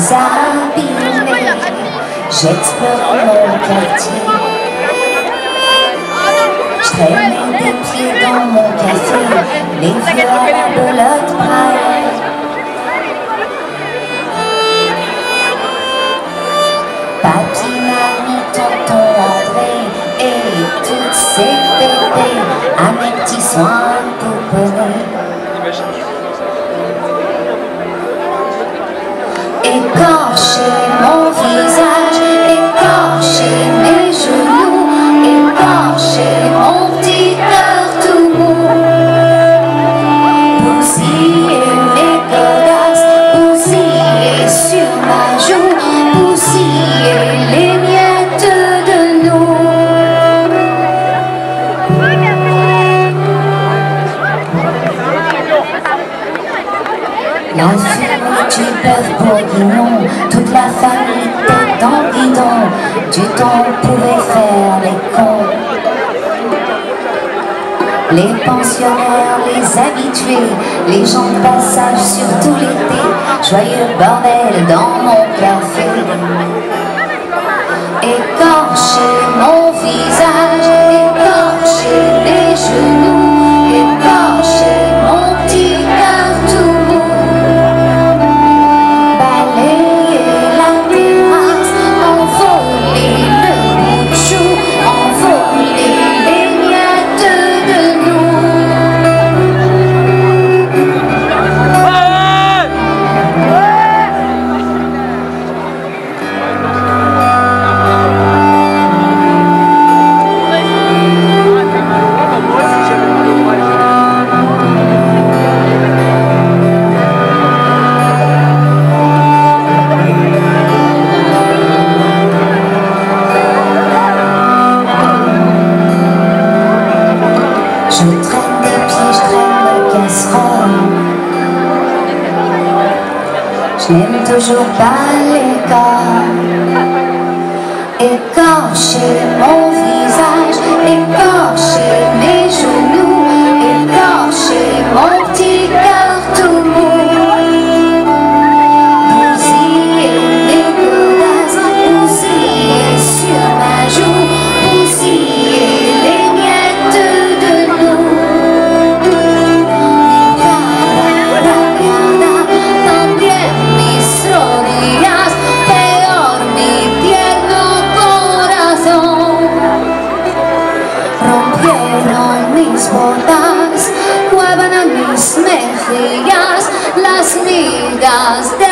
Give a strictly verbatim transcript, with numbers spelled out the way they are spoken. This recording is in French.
abîmés. J'explore mon quartier. Je traînais des pieds dans mon café, les fleurs à la belote braille. Papy, mamie, tonton André et toutes ces bébés à mes petits soins de pouponnés. Écorcher mon visage, écorcher mes genoux, écorcher mon petit cœur tout mou. Bousiller mes godasses, bousiller sur ma joue, bousiller les miettes de nous. La fumée du bœuf bourguignon, toute la famille tête dans le guidon, du temps on pouvait faire les cons. Les pensionnaires, les habitués, les gens de passage surtout l'été, joyeux bordel dans mon café. Écorcher mon visage, écorcher les genoux, écorcher mon petit cœur tout mou. Balayer la terrasse, envoler le bout de chou, envoler les miettes de nous. Je traîne des pieds, je traîne le casserole. Je n'aime toujours pas l'école. Écorcher mon visage, écorcher mes genoux, écorcher mon petit cœur tout mou. Bousiller mes godasses, bousiller sur ma joue, bousiller les miettes de nous. También mis rodillas, peor mi tierno corazón. Rompieron mis botas, juegan a mis mejillas las migas de